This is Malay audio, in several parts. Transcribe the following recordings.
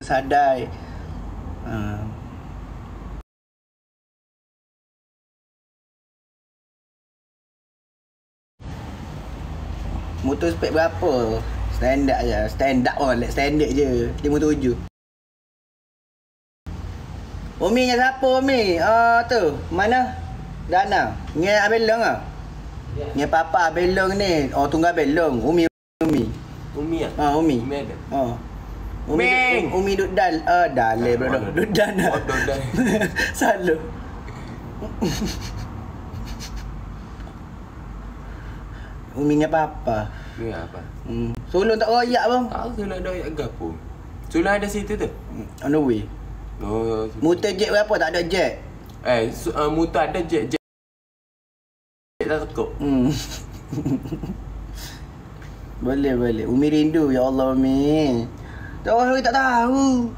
sadai. Motor spek berapa? Standard je. Standard je. 57. Umi dengan siapa Umi? Tu. Mana? Dana. Dengan Abelong ah? Ya. Dengan papa Abelong ni. Oh, tunggal Abelong. Umi. Umi ah? Umi. Umi ada? Umi duduk dalai bro. Duduk dana. Oh, duduk. Selalu. Umi dengan papa. Ya apa? Sulung tak royak bang? Tahu Sulung ada royak gapo. Sulung ada situ tu? On the way. Oh. Motor jet berapa? Tak ada jet. Motor ada jet tak tekuk. Boleh. Umi rindu ya Allah Umi. Tak orang tak tahu.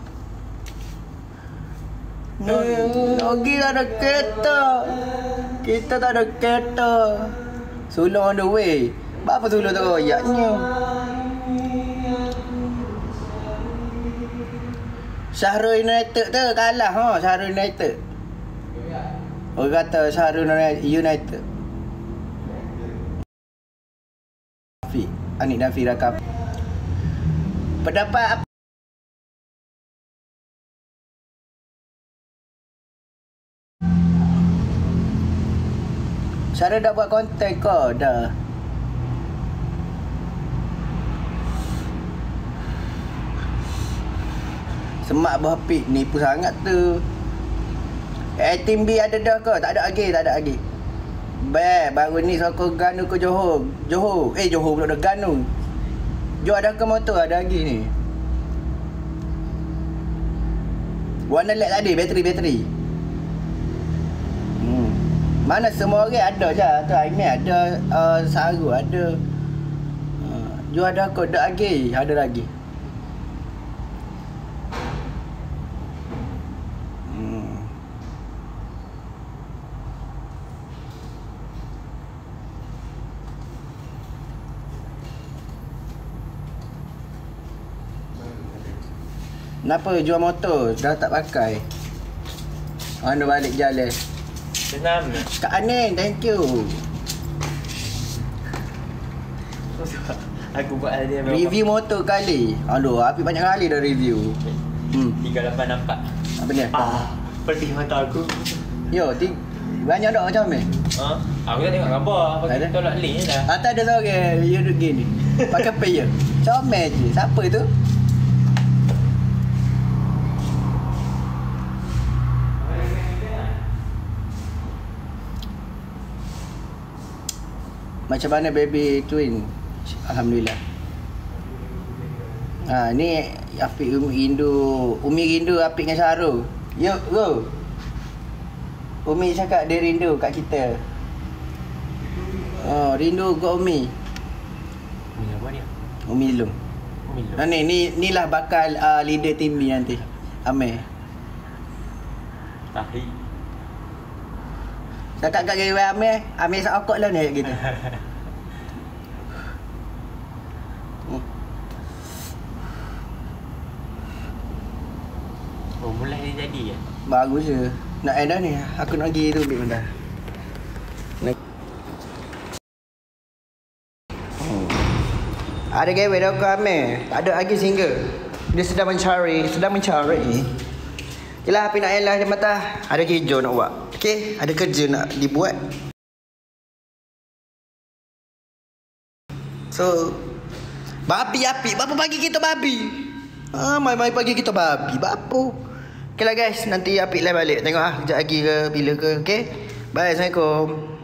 Nogi tak ada kereta. Kita tak ada kereta. Sulung on the way. Apa Sulung tak royaknya? Syahrul United tu kalah Syahrul United. Orang kata Syahrul United. Anik Nafi rakam. Pendapat apa? Syara dah buat konten kau dah. Semak buah pik nipu sangat tu. Team B ada dah ke? Tak ada lagi. Baru ni sokong Ganu ke Johor. Johor pula dah Ganu. Johor ada ke motor? Ada lagi ni. Warna LED tadi, bateri. Mana semua orang ada je. Tu Aimee ada, Saru ada. Johor ada ke? Ada lagi. Kenapa jual motor? Dah tak pakai. Anda balik jalan. Senam ni. Kak Anin, thank you. Aku buat dia review motor kali. Aduh, Api banyak kali dah review. 38 nampak. Apa ni? Pedih mata aku. Yo, banyak dak macam ni. Aku tak tengok khabar. Pakai tolak link je dah. Atas ada seorang you duduk gini. Pakai pay je. Comel je. Siapa tu? Macam mana baby twin? Alhamdulillah. Ni Afiq Umi rindu Afiq dengan Syahrul. Yo, go. Umi cakap dia rindu kat kita. Rindu kat Umi. Umi apa dia? Umi Long. Ni lah bakal leader team ni nanti. Amir. Tahri. Cakap kat gaya Amir sakok lah ni gitu. Mulai dia jadi ya? Bagus je. Nak end dah ni. Aku nak pergi tu ambil benda. Ada gawe dah aku Amir. Tak ada lagi single. Dia sedang mencari. Yelah Api nak end lah dia mata. Ada kerja nak buat. Okay, ada kerja nak dibuat. So, babi. Bapa pagi kita babi. Mai pagi kita babi. Bapa. Okay lah guys, nanti Apik live balik. Tengok kejap lagi ke bila ke. Okay. Bye, Assalamualaikum.